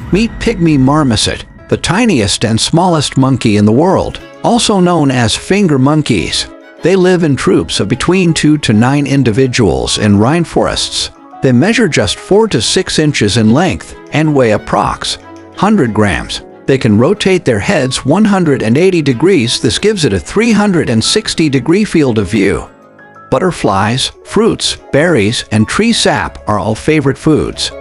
Meet pygmy marmoset, the tiniest and smallest monkey in the world, also known as finger monkeys. They live in troops of between 2 to 9 individuals in rainforests. They measure just 4 to 6 inches in length and weigh approx. 100 grams. They can rotate their heads 180 degrees. This gives it a 360-degree field of view. Butterflies, fruits, berries, and tree sap are all favorite foods.